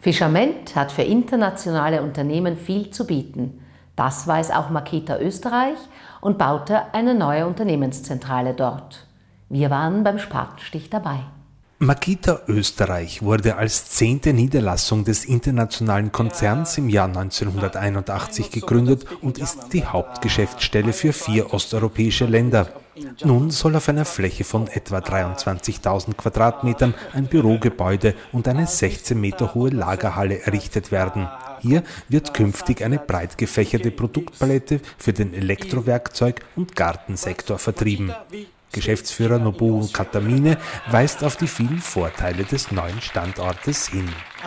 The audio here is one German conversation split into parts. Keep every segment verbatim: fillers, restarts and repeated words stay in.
Fischerment hat für internationale Unternehmen viel zu bieten. Das weiß auch Makita Österreich und baute eine neue Unternehmenszentrale dort. Wir waren beim Spatenstich dabei. Makita Österreich wurde als zehnte Niederlassung des internationalen Konzerns im Jahr neunzehnhunderteinundachtzig gegründet und ist die Hauptgeschäftsstelle für vier osteuropäische Länder. Nun soll auf einer Fläche von etwa dreiundzwanzigtausend Quadratmetern ein Bürogebäude und eine sechzehn Meter hohe Lagerhalle errichtet werden. Hier wird künftig eine breit gefächerte Produktpalette für den Elektrowerkzeug- und Gartensektor vertrieben. Geschäftsführer Nobuo Katamine weist auf die vielen Vorteile des neuen Standortes hin.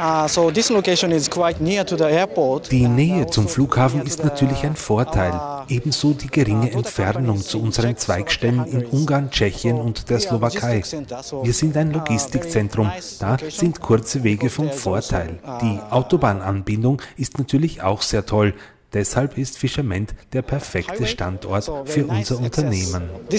Die Nähe zum Flughafen ist natürlich ein Vorteil, ebenso die geringe Entfernung zu unseren Zweigstellen in Ungarn, Tschechien und der Slowakei. Wir sind ein Logistikzentrum, da sind kurze Wege von Vorteil. Die Autobahnanbindung ist natürlich auch sehr toll. Deshalb ist Fischerment der perfekte Standort für unser Unternehmen.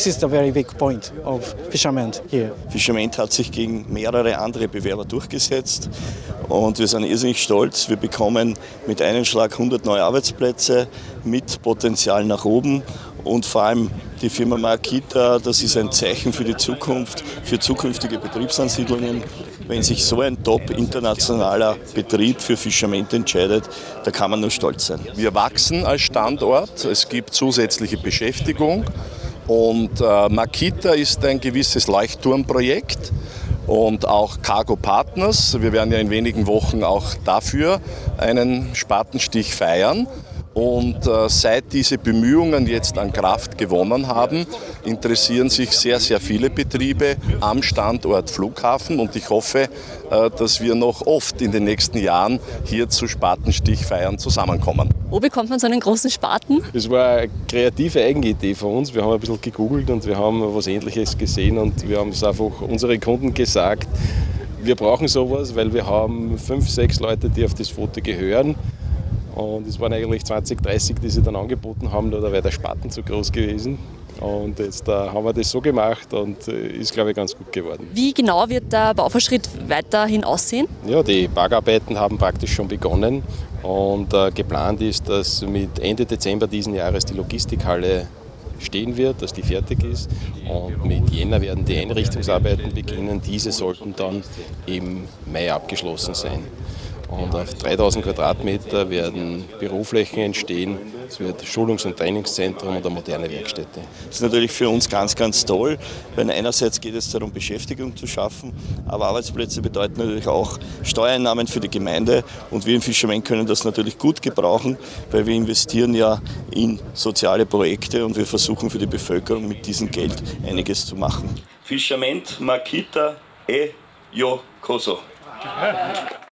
Fischerment hat sich gegen mehrere andere Bewerber durchgesetzt und wir sind irrsinnig stolz. Wir bekommen mit einem Schlag hundert neue Arbeitsplätze mit Potenzial nach oben. Und vor allem die Firma Makita, das ist ein Zeichen für die Zukunft, für zukünftige Betriebsansiedlungen. Wenn sich so ein top internationaler Betrieb für Fischerment entscheidet, da kann man nur stolz sein. Wir wachsen als Standort, es gibt zusätzliche Beschäftigung und äh, Makita ist ein gewisses Leuchtturmprojekt und auch Cargo Partners. Wir werden ja in wenigen Wochen auch dafür einen Spatenstich feiern. Und äh, seit diese Bemühungen jetzt an Kraft gewonnen haben, interessieren sich sehr, sehr viele Betriebe am Standort Flughafen. Und ich hoffe, äh, dass wir noch oft in den nächsten Jahren hier zu Spatenstichfeiern zusammenkommen. Wo bekommt man so einen großen Spaten? Das war eine kreative Eigenidee von uns. Wir haben ein bisschen gegoogelt und wir haben was Ähnliches gesehen und wir haben es einfach unseren Kunden gesagt, wir brauchen sowas, weil wir haben fünf, sechs Leute, die auf das Foto gehören. Und es waren eigentlich zwanzig, dreißig, die sie dann angeboten haben, da wäre der Spaten zu groß gewesen. Und jetzt äh, haben wir das so gemacht und äh, ist, glaube ich, ganz gut geworden. Wie genau wird der Baufortschritt weiterhin aussehen? Ja, die Bergarbeiten haben praktisch schon begonnen und äh, geplant ist, dass mit Ende Dezember diesen Jahres die Logistikhalle stehen wird, dass die fertig ist. Und mit Jänner werden die Einrichtungsarbeiten beginnen. Diese sollten dann im Mai abgeschlossen sein. Und auf dreitausend Quadratmeter werden Büroflächen entstehen. Es wird Schulungs- und Trainingszentrum und eine moderne Werkstätte. Das ist natürlich für uns ganz, ganz toll, weil einerseits geht es darum, Beschäftigung zu schaffen, aber Arbeitsplätze bedeuten natürlich auch Steuereinnahmen für die Gemeinde. Und wir im Fischerment können das natürlich gut gebrauchen, weil wir investieren ja in soziale Projekte und wir versuchen für die Bevölkerung mit diesem Geld einiges zu machen. Fischerment, Makita, e, yo, koso.